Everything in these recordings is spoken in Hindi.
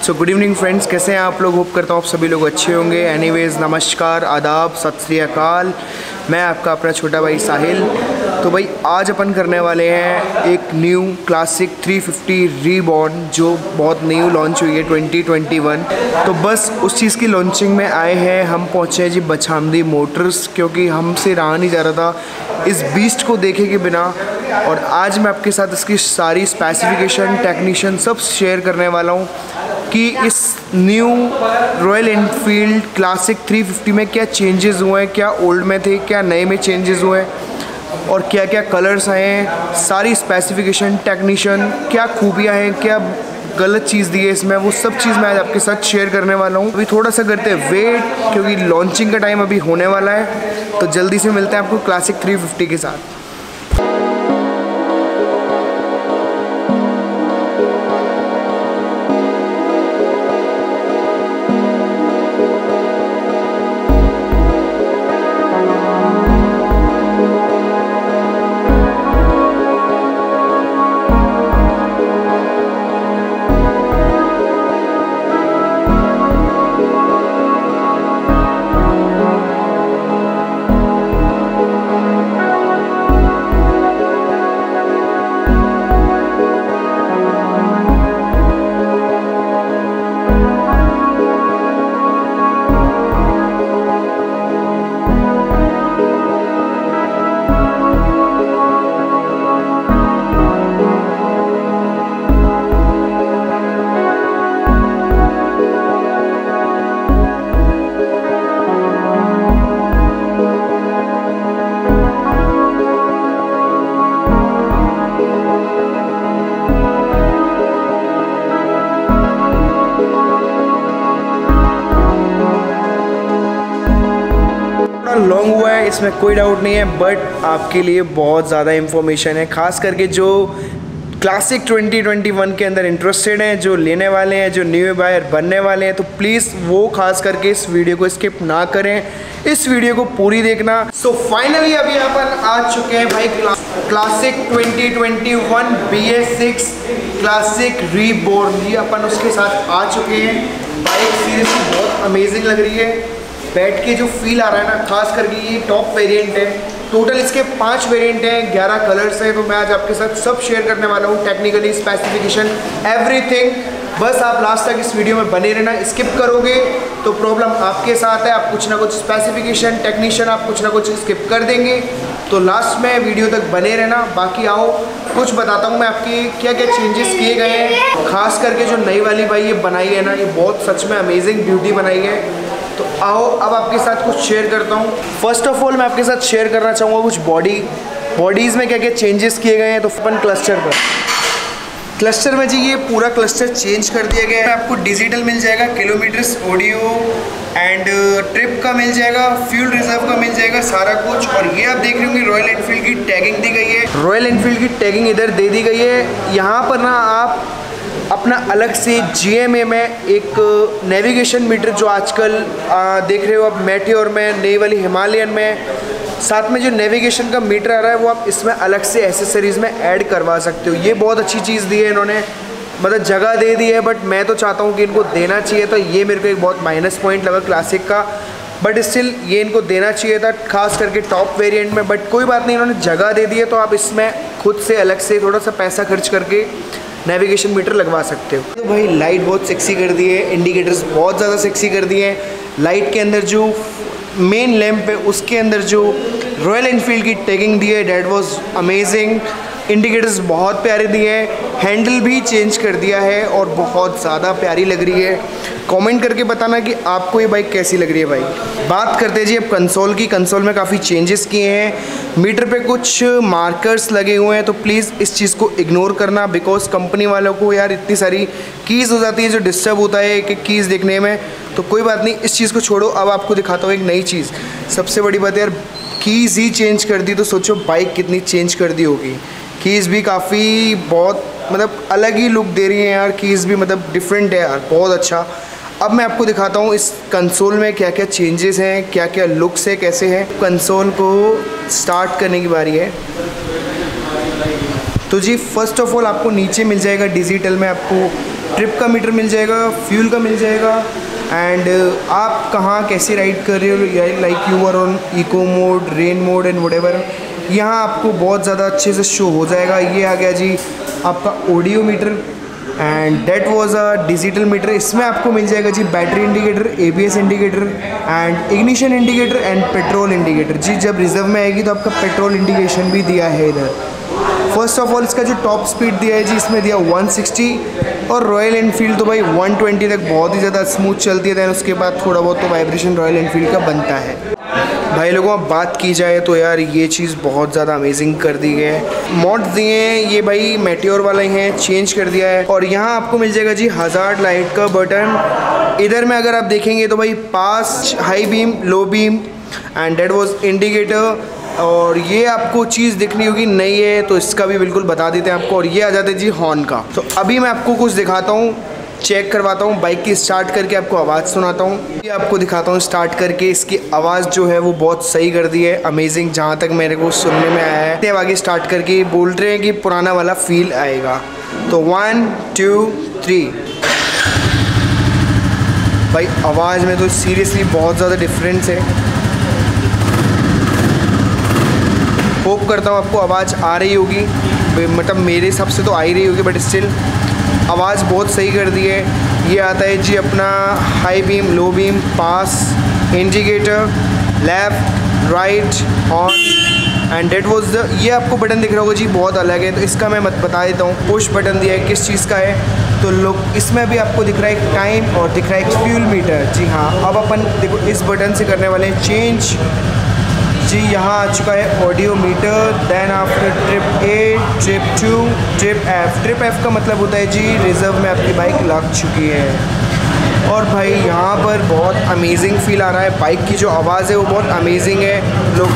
सो गुड इवनिंग फ्रेंड्स, कैसे हैं आप लोग। होप करता हूँ आप सभी लोग अच्छे होंगे। एनीवेज, नमस्कार, आदाब, सत श्री अकाल। मैं आपका अपना छोटा भाई साहिल। तो भाई आज अपन करने वाले हैं एक न्यू क्लासिक 350 रीबॉर्न जो बहुत न्यू लॉन्च हुई है 2021। तो बस उस चीज़ की लॉन्चिंग में आए हैं। हम पहुँचे हैं जी बछामदी मोटर्स, क्योंकि हमसे रहा नहीं जा रहा था इस बीस्ट को देखे के बिना। और आज मैं आपके साथ इसकी सारी स्पेसिफिकेशन, टेक्नीशियन सब शेयर करने वाला हूँ कि इस न्यू रॉयल एनफील्ड क्लासिक 350 में क्या चेंजेस हुए हैं, क्या ओल्ड में थे, क्या नए में चेंजेस हुए हैं और क्या क्या कलर्स आए हैं। सारी स्पेसिफिकेशन, टेक्नीशियन, क्या खूबियाँ हैं, क्या गलत चीज़ दी है इसमें, वो सब चीज़ मैं आज आपके साथ शेयर करने वाला हूँ। अभी थोड़ा सा करते हैं वेट, क्योंकि लॉन्चिंग का टाइम अभी होने वाला है। तो जल्दी से मिलते हैं आपको क्लासिक 350 के साथ। लॉन्ग हुआ है, इसमें कोई डाउट नहीं है, बट आपके लिए बहुत ज़्यादा इन्फॉर्मेशन है, खास करके जो क्लासिक 2021 के अंदर इंटरेस्टेड हैं, जो लेने वाले हैं, जो न्यू बायर बनने वाले हैं। तो प्लीज़ वो खास करके इस वीडियो को स्किप ना करें, इस वीडियो को पूरी देखना। सो फाइनली अभी अपन आ चुके हैं भाई क्लासिक 2021 BS6 क्लासिक रीबॉर्न। ये अपन उसके साथ आ चुके हैं। बाइक सीरियसली बहुत अमेजिंग लग रही है। बैठ के जो फील आ रहा है ना, खास करके ये टॉप वेरिएंट है। टोटल इसके 5 वेरिएंट हैं, 11 कलर्स हैं। तो मैं आज आपके साथ सब शेयर करने वाला हूँ, टेक्निकली, स्पेसिफिकेशन, एवरीथिंग। बस आप लास्ट तक इस वीडियो में बने रहना। स्किप करोगे तो प्रॉब्लम आपके साथ है, आप कुछ ना कुछ स्पेसिफिकेशन, टेक्नीशियन आप कुछ ना कुछ स्किप कर देंगे। तो लास्ट में वीडियो तक बने रहना। बाकी आओ कुछ बताता हूँ मैं आपके क्या क्या चेंजेस किए गए हैं। खास करके जो नई वाली भाई ये बनाई है ना, ये बहुत सच में अमेजिंग ब्यूटी बनाई है। तो आओ अब आपके साथ कुछ शेयर करता हूँ। फर्स्ट ऑफ ऑल मैं आपके साथ शेयर करना चाहूँगा कुछ बॉडीज़ में क्या क्या चेंजेस किए गए हैं। तो अपन क्लस्टर में जी ये पूरा क्लस्टर चेंज कर दिया गया है। आपको डिजिटल मिल जाएगा, किलोमीटर्स, ऑडियो एंड ट्रिप का मिल जाएगा, फ्यूल रिजर्व का मिल जाएगा, सारा कुछ। और ये आप देख रहे होंगे रॉयल एनफील्ड की टैगिंग दी गई है। रॉयल एनफील्ड की टैगिंग इधर दे दी गई है। यहाँ पर ना आप अपना अलग से GMA में एक नेविगेशन मीटर, जो आजकल देख रहे हो आप मेटियोर में, नई वाली हिमालयन में, साथ में जो नेविगेशन का मीटर आ रहा है वो आप इसमें अलग से एसेसरीज़ में ऐड करवा सकते हो। ये बहुत अच्छी चीज़ दी है इन्होंने, मतलब जगह दे दी है। बट मैं तो चाहता हूँ कि इनको देना चाहिए था। ये मेरे को एक बहुत माइनस पॉइंट लगा क्लासिक का, बट स्टिल ये इनको देना चाहिए था, खास करके टॉप वेरिएंट में। बट कोई बात नहीं, इन्होंने जगह दे दी है तो आप इसमें खुद से अलग से थोड़ा सा पैसा खर्च करके नेविगेशन मीटर लगवा सकते हो। तो भाई लाइट बहुत सेक्सी कर दी है, इंडिकेटर्स बहुत ज़्यादा सेक्सी कर दिए हैं। लाइट के अंदर जो मेन लैंप है उसके अंदर जो रॉयल एनफील्ड की टैगिंग दी है, डैट वाज अमेजिंग। इंडिकेटर्स बहुत प्यारे दिए हैं, हैंडल भी चेंज कर दिया है और बहुत ज़्यादा प्यारी लग रही है। कमेंट करके बताना कि आपको ये बाइक कैसी लग रही है भाई। बात करते हैं जी अब कंसोल की। कंसोल में काफ़ी चेंजेस किए हैं। मीटर पे कुछ मार्कर्स लगे हुए हैं, तो प्लीज़ इस चीज़ को इग्नोर करना, बिकॉज कंपनी वालों को यार इतनी सारी कीज़ हो जाती है जो डिस्टर्ब होता है कि कीज़ देखने में। तो कोई बात नहीं, इस चीज़ को छोड़ो। अब आपको दिखाता हूँ एक नई चीज़। सबसे बड़ी बात है यार, कीज़ ही चेंज कर दी तो सोचो बाइक कितनी चेंज कर दी होगी। कीज़ भी काफ़ी बहुत मतलब अलग ही लुक दे रही हैं यार। कीज़ भी मतलब डिफरेंट है यार, बहुत अच्छा। अब मैं आपको दिखाता हूँ इस कंसोल में क्या क्या चेंजेस हैं, क्या क्या लुक्स है, कैसे हैं। कंसोल को स्टार्ट करने की बारी है। तो जी फर्स्ट ऑफ ऑल आपको नीचे मिल जाएगा डिजिटल में आपको ट्रिप का मीटर मिल जाएगा, फ्यूल का मिल जाएगा, एंड आप कहाँ कैसे राइड कर रहे हो, like you are on eco mode, rain mode and whatever, यहाँ आपको बहुत ज़्यादा अच्छे से शो हो जाएगा। ये आ गया जी आपका audio meter and that was a digital meter. इसमें आपको मिल जाएगा जी battery indicator, ABS indicator and ignition indicator and petrol indicator. जी जब रिजर्व में आएगी तो आपका पेट्रोल इंडिकेशन भी दिया है इधर। फर्स्ट ऑफ ऑल इसका जो टॉप स्पीड दिया है जी, इसमें दिया 160 और रॉयल एनफील्ड तो भाई 120 तक बहुत ही ज़्यादा स्मूथ चलती है। दैन उसके बाद थोड़ा बहुत तो वाइब्रेशन रॉयल एनफील्ड का बनता है। भाई लोगों अब बात की जाए तो यार ये चीज़ बहुत ज़्यादा अमेजिंग कर दी गई है। मॉड्स दिए हैं ये भाई मेटियोर वाले हैं, चेंज कर दिया है। और यहाँ आपको मिल जाएगा जी हज़ार्ड लाइट का बटन। इधर में अगर आप देखेंगे तो भाई pass, high beam, low beam and that was indicator. और ये आपको चीज़ दिखनी होगी नई है तो इसका भी बिल्कुल बता देते हैं आपको। और ये आ जाते हैं जी हॉर्न का। तो अभी मैं आपको कुछ दिखाता हूँ, चेक करवाता हूँ, बाइक की स्टार्ट करके आपको आवाज़ सुनाता हूँ। ये आपको दिखाता हूँ स्टार्ट करके, इसकी आवाज़ जो है वो बहुत सही कर दी है, अमेजिंग जहाँ तक मेरे को सुनने में आया है। अब आगे स्टार्ट करके बोल रहे हैं कि पुराना वाला फील आएगा। तो 1 2 3 भाई आवाज़ में तो सीरियसली बहुत ज़्यादा डिफरेंस है। होप करता हूँ आपको आवाज़ आ रही होगी, मतलब मेरे हिसाब से तो आ ही रही होगी, बट स्टिल आवाज़ बहुत सही कर दी है। ये आता है जी अपना high beam, low beam, pass, indicator, left, right, horn and that was the. ये आपको बटन दिख रहा होगा जी बहुत अलग है, तो इसका मैं बता देता हूँ। पुश बटन दिया है, किस चीज़ का है तो लोग इसमें भी आपको दिख रहा है एक टाइम और दिख रहा है एक फ्यूल मीटर। जी हाँ, अब अपन देखो इस बटन से करने वाले हैं चेंज। जी यहाँ आ चुका है audio meter. Then after trip A, trip 2, trip F। Trip F का मतलब होता है जी रिजर्व में आपकी बाइक लग चुकी है। और भाई यहाँ पर बहुत अमेजिंग फील आ रहा है, बाइक की जो आवाज़ है वो बहुत अमेजिंग है। लोग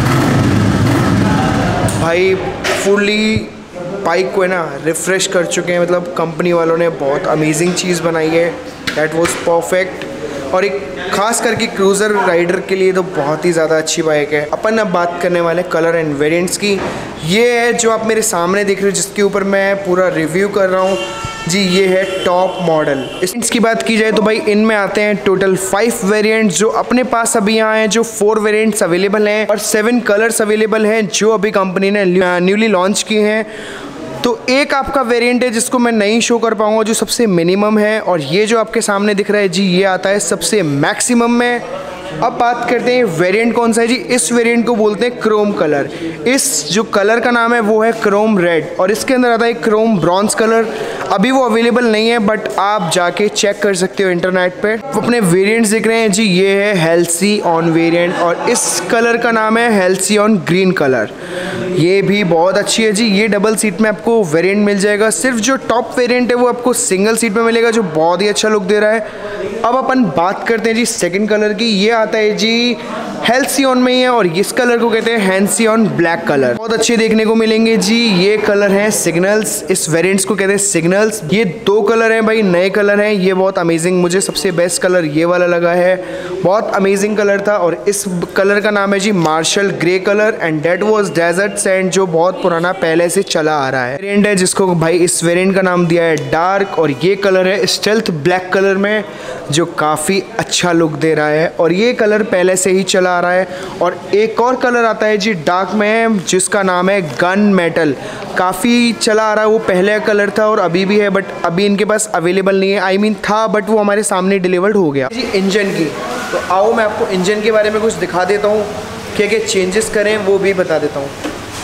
भाई फुली बाइक को है ना रिफ़्रेश कर चुके हैं, मतलब कंपनी वालों ने बहुत अमेजिंग चीज़ बनाई है। That was perfect. और एक खास करके क्रूज़र राइडर के लिए तो बहुत ही ज़्यादा अच्छी बाइक है। अपन अब बात करने वाले कलर एंड वेरिएंट्स की। ये है जो आप मेरे सामने देख रहे हो, जिसके ऊपर मैं पूरा रिव्यू कर रहा हूँ जी, ये है टॉप मॉडल। इसकी बात की जाए तो भाई इनमें आते हैं टोटल 5 वेरिएंट्स जो अपने पास अभी यहाँ हैं, जो 4 वेरिएंट्स अवेलेबल हैं और 7 कलर्स अवेलेबल हैं जो अभी कंपनी ने न्यूली लॉन्च किए हैं। तो एक आपका वेरिएंट है जिसको मैं नहीं शो कर पाऊंगा, जो सबसे मिनिमम है, और ये जो आपके सामने दिख रहा है जी ये आता है सबसे मैक्सिमम में। अब बात करते हैं वेरिएंट कौन सा है जी। इस वेरिएंट को बोलते हैं क्रोम कलर। इस जो कलर का नाम है वो है क्रोम रेड और इसके अंदर आता है क्रोम ब्रॉन्ज कलर। अभी वो अवेलेबल नहीं है बट आप जाके चेक कर सकते हो इंटरनेट पे। अपने वेरिएंट्स दिख रहे हैं जी, ये है हेल्सियन वेरिएंट और इस कलर का नाम है हेल्सियन ग्रीन कलर। ये भी बहुत अच्छी है जी। ये डबल सीट में आपको वेरिएंट मिल जाएगा। सिर्फ जो टॉप वेरिएंट है वो आपको सिंगल सीट में मिलेगा, जो बहुत ही अच्छा लुक दे रहा है। अब अपन बात करते हैं जी सेकंड कलर की। ये आता है जी हेल्सियन में ही है और इस कलर को कहते हैं हेल्सियन ब्लैक कलर। बहुत अच्छे देखने को मिलेंगे जी। ये कलर है सिग्नल्स, इस वेरिएंट्स को कहते हैं सिग्नल्स। ये 2 कलर हैं भाई, नए कलर हैं। ये बहुत अमेजिंग, मुझे सबसे बेस्ट कलर ये वाला लगा है, बहुत अमेजिंग कलर था। और इस कलर का नाम है जी marshal grey colour and that was desert sand, जो बहुत पुराना पहले से चला आ रहा है। वेरिएंट है जिसको भाई इस वेरिएंट का नाम दिया है डार्क और ये कलर है स्टेल्थ ब्लैक कलर में, जो काफ़ी अच्छा लुक दे रहा है और ये कलर पहले से ही चला आ रहा है। और एक और कलर आता है जी डार्क में जिसका नाम है गन मेटल, काफ़ी चला आ रहा है। वो पहले कलर था और अभी भी है बट अभी इनके पास अवेलेबल नहीं है। आई मीन था बट वो हमारे सामने डिलीवर्ड हो गया जी। इंजन की तो आओ मैं आपको इंजन के बारे में कुछ दिखा देता हूँ, क्या क्या चेंजेस करें वो भी बता देता हूँ।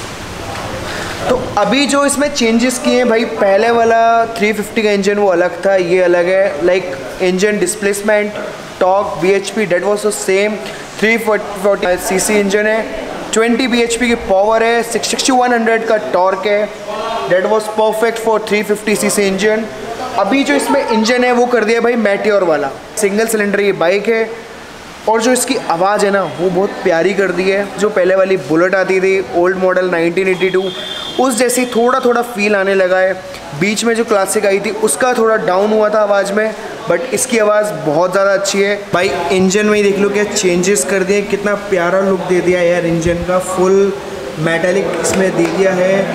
तो अभी जो इसमें चेंजेस किए हैं भाई, पहले वाला 350 का इंजन वो अलग था, ये अलग है। Like engine displacement, torque, bhp that was the same. 340 CC engine है, 20 bhp की पावर है, 6100 का टॉर्क है। That was perfect for 350 CC engine. अभी जो इसमें इंजन है वो कर दिया भाई मेटियोर वाला, सिंगल सिलेंडर ये बाइक है। और जो इसकी आवाज़ है ना वो बहुत प्यारी कर दी है। जो पहले वाली बुलेट आती थी ओल्ड मॉडल 1982 उस जैसी थोड़ा थोड़ा फील आने लगा है। बीच में जो क्लासिक आई थी उसका थोड़ा डाउन हुआ था आवाज़ में, बट इसकी आवाज़ बहुत ज़्यादा अच्छी है भाई। इंजन में ही देख लो क्या चेंजेस कर दिए, कितना प्यारा लुक दे दिया यार इंजन का। फुल मेटालिक इसमें दे दिया है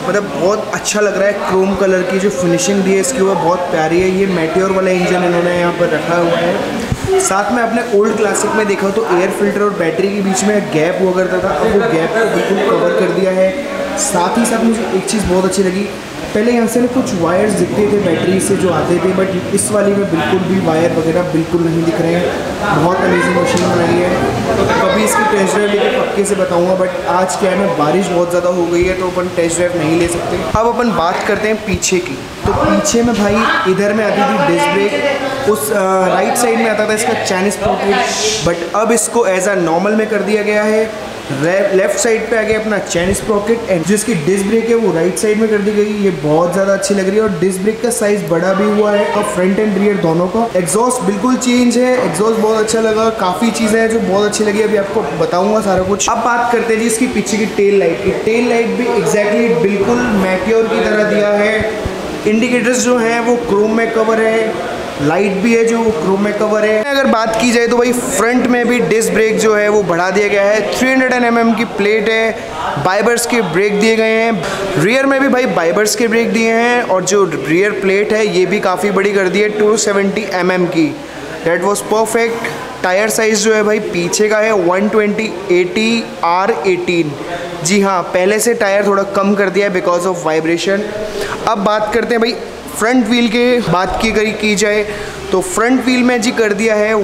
मतलब बहुत अच्छा लग रहा है। क्रोम कलर की जो फिनिशिंग दी है इसके ऊपर बहुत प्यारी है। ये मेटियोर वाला इंजन इन्होंने यहाँ पर रखा हुआ है। साथ में अपने ओल्ड क्लासिक में देखा तो एयर फिल्टर और बैटरी के बीच में गैप हुआ करता था, अब वो गैप को बिल्कुल कवर कर दिया है। साथ ही साथ मुझे एक चीज़ बहुत अच्छी लगी, पहले यहाँ से ना कुछ वायर्स दिखते थे बैटरी से जो आते थे, बट इस वाली में बिल्कुल भी वायर वगैरह बिल्कुल नहीं दिख रहे हैं। बहुत अमेजिंग मशीन बनाई है। कभी इसकी टेस्ट ड्राइव लेके पक्के से बताऊंगा, बट आज क्या है ना, बारिश बहुत ज़्यादा हो गई है तो अपन टेस्ट ड्राइव नहीं ले सकते। अब अपन बात करते हैं पीछे की। तो पीछे में भाई इधर में आती थी डिस्क ब्रेक, उस राइट साइड में आता था इसका चाइनीज स्प्रॉकेट, बट अब इसको एज अ नॉर्मल में कर दिया गया है। लेफ्ट साइड पे आ गया अपना चाइनीज स्प्रॉकेट एंड जिसकी डिस्क ब्रेक है वो राइट साइड में कर दी गई। ये बहुत ज़्यादा अच्छी लग रही है और डिस्क ब्रेक का साइज बड़ा भी हुआ है और फ्रंट एंड रियर दोनों का। एग्जॉस्ट बिल्कुल चेंज है, एग्जॉस्ट बहुत अच्छा लगा। काफ़ी चीज़ें हैं जो बहुत अच्छी लगी, अभी आपको बताऊंगा सारा कुछ। अब बात करते हैं जी इसकी पीछे की टेल लाइट की। टेल लाइट भी एग्जैक्टली बिल्कुल मेटियोर की तरह दिया है। इंडिकेटर्स जो हैं वो क्रोम में कवर है, लाइट भी है जो क्रोम में कवर है। अगर बात की जाए तो भाई फ्रंट में भी डिस्क ब्रेक जो है वो बढ़ा दिया गया है। 300 mm की प्लेट है, बाइबर्स के ब्रेक दिए गए हैं। रियर में भी भाई बाइबर्स के ब्रेक दिए हैं और जो रियर प्लेट है ये भी काफ़ी बड़ी कर दी है, 270 mm की। That was perfect. Tyre size जो है भाई पीछे का है 120/80 R18। जी हाँ, पहले से टायर थोड़ा कम कर दिया है बिकॉज ऑफ वाइब्रेशन। अब बात करते हैं भाई फ्रंट व्हील के। बात की जाए तो फ्रंट व्हील में जी कर दिया है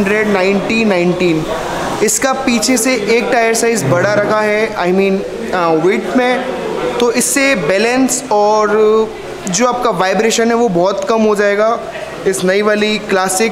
190/19। इसका पीछे से एक टायर साइज़ बड़ा रखा है, आई मीन वेट में, तो इससे बैलेंस और जो आपका वाइब्रेशन है वो बहुत कम हो जाएगा इस नई वाली क्लासिक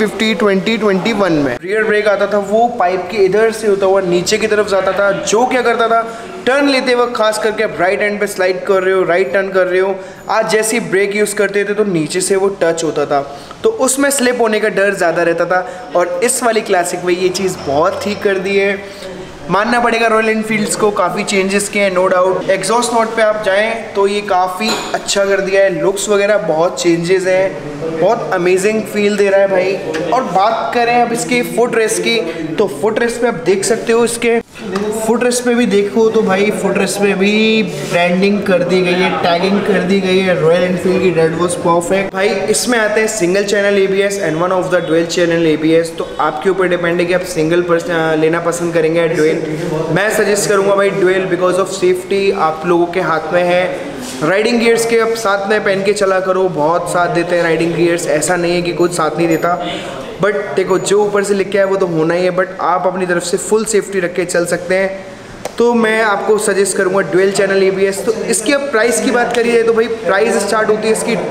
350/2021 में। रियर ब्रेक आता था वो पाइप के इधर से होता हुआ नीचे की तरफ जाता था, जो क्या करता था टर्न लेते वक्त, खास करके आप राइट हैंड पे स्लाइड कर रहे हो, राइट टर्न कर रहे हो, आज जैसे ब्रेक यूज़ करते थे तो नीचे से वो टच होता था, तो उसमें स्लिप होने का डर ज़्यादा रहता था। और इस वाली क्लासिक में ये चीज़ बहुत ठीक कर दी है, मानना पड़ेगा रॉयल एनफील्ड्स को। काफ़ी चेंजेस किए हैं नो डाउट। एग्जॉस्ट नोट पे आप जाएं तो ये काफ़ी अच्छा कर दिया है, लुक्स वगैरह बहुत चेंजेस हैं, बहुत अमेजिंग फील दे रहा है भाई। और बात करें अब इसके फुट रेस्ट की, तो फुट रेस्ट पे आप देख सकते हो, इसके फुट रेस्ट पे भी देखो तो भाई फुट रेस्ट पे भी ब्रांडिंग कर दी गई है, टैगिंग कर दी गई है रॉयल एनफील्ड की। डेट वॉज परफेक्ट भाई। इसमें आते हैं single channel ABS and one of the dual channel ABS, तो आपके ऊपर डिपेंड है कि आप सिंगल लेना पसंद करेंगे या डुअल। मैं सजेस्ट करूंगा भाई डुअल बिकॉज ऑफ सेफ्टी आप लोगों के हाथ में है। राइडिंग गियर्स के आप साथ में पहन के चला करो, बहुत साथ देते हैं राइडिंग गियर्स, ऐसा नहीं है कि कुछ साथ नहीं देता, बट देखो जो ऊपर से लिख के आया वो तो होना ही है, बट आप अपनी तरफ से फुल सेफ्टी रख के चल सकते हैं। तो मैं आपको सजेस्ट करूंगा डुअल चैनल ABS। तो इसकी अब प्राइस की बात करिए तो भाई प्राइस स्टार्ट होती है इसकी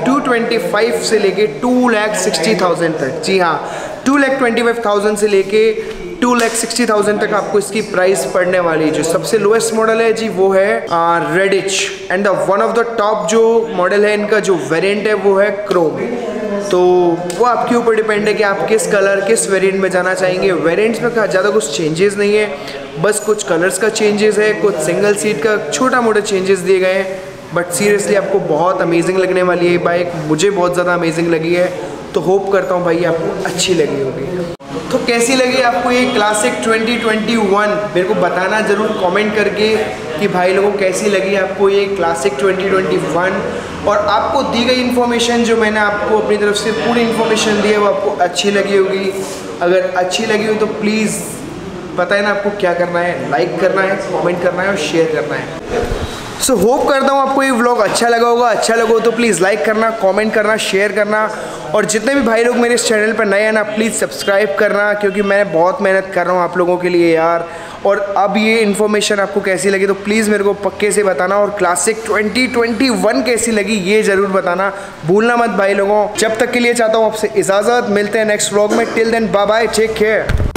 225 से लेके 2,60,000 तक। जी हाँ, 2,25,000 से लेके 2,60,000 तक आपको इसकी प्राइस पड़ने वाली है। जो सबसे लोएस्ट मॉडल है जी वो है Redditch and the one of the top जो मॉडल है इनका जो वेरिएंट है वो है क्रोम। तो वो आपके ऊपर डिपेंड है कि आप किस कलर किस वेरिएंट में जाना चाहेंगे। वेरिएंट्स में ज़्यादा कुछ चेंजेस नहीं है, बस कुछ कलर्स का चेंजेस है, कुछ सिंगल सीट का छोटा मोटा चेंजेस दिए गए हैं, बट सीरियसली आपको बहुत अमेजिंग लगने वाली है ये बाइक। मुझे बहुत ज़्यादा अमेजिंग लगी है, तो होप करता हूँ भाई आपको अच्छी लगी होगी। तो कैसी लगी आपको ये क्लासिक 2021? मेरे को बताना ज़रूर कमेंट करके कि भाई लोगों कैसी लगी आपको ये क्लासिक 2021। और आपको दी गई इन्फॉर्मेशन जो मैंने आपको अपनी तरफ से पूरी इन्फॉर्मेशन दी है वो आपको अच्छी लगी होगी। अगर अच्छी लगी हो तो प्लीज़ पता है ना आपको क्या करना है, लाइक करना है, कमेंट करना है और शेयर करना है। सो होप करता हूँ आपको ये व्लॉग अच्छा लगा होगा। अच्छा लगा हो तो प्लीज़ लाइक करना, कमेंट करना, शेयर करना, और जितने भी भाई लोग मेरे इस चैनल पर नए हैं ना प्लीज़ सब्सक्राइब करना, क्योंकि मैं बहुत मेहनत कर रहा हूँ आप लोगों के लिए यार। और अब ये इन्फॉर्मेशन आपको कैसी लगी तो प्लीज़ मेरे को पक्के से बताना, और क्लासिक 2021 कैसी लगी ये ज़रूर बताना, भूलना मत भाई लोगों। जब तक के लिए चाहता हूँ आपसे इजाज़त, मिलते हैं नेक्स्ट व्लॉग में। Till then bye bye, take care.